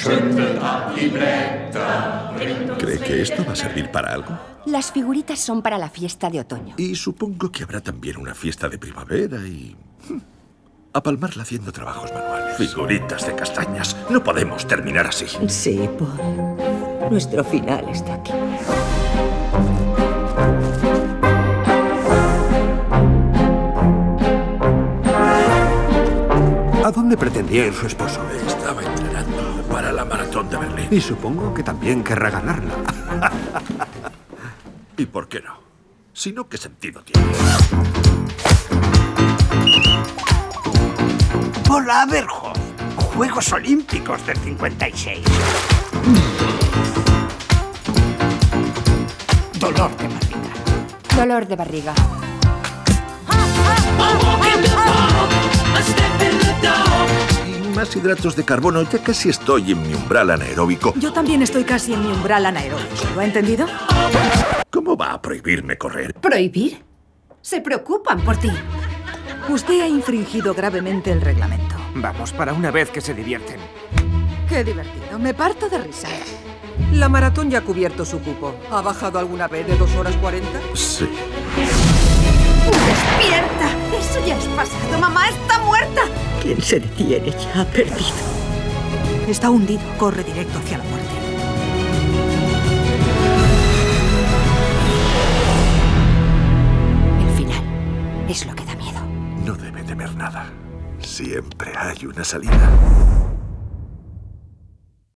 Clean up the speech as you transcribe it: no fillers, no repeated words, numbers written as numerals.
¿Cree que esto va a servir para algo? Las figuritas son para la fiesta de otoño. Y supongo que habrá también una fiesta de primavera y... a palmarla haciendo trabajos manuales. Figuritas de castañas. No podemos terminar así. Sí, Paul. Nuestro final está aquí. ¿A dónde pretendía ir su esposo? Estaba entrenando para la maratón de Berlín. Y supongo que también querrá ganarla. ¿Y por qué no? Si no, ¿qué sentido tiene? Hola, Aberhof. Juegos Olímpicos del 56. Dolor de barriga. Dolor de barriga. Y más hidratos de carbono. Ya casi estoy en mi umbral anaeróbico. Yo también estoy casi en mi umbral anaeróbico. ¿Lo ha entendido? ¿Cómo va a prohibirme correr? ¿Prohibir? Se preocupan por ti. Usted ha infringido gravemente el reglamento. Vamos, para una vez que se divierten. Qué divertido. Me parto de risa. La maratón ya ha cubierto su cupo. ¿Ha bajado alguna vez de 2 horas 40? Sí. ¡Despierta! Eso ya es pasado. ¡Mamá está muerta! Quien se detiene ya ha perdido. Está hundido. Corre directo hacia la muerte. El final es lo que da miedo. No debe temer nada. Siempre hay una salida.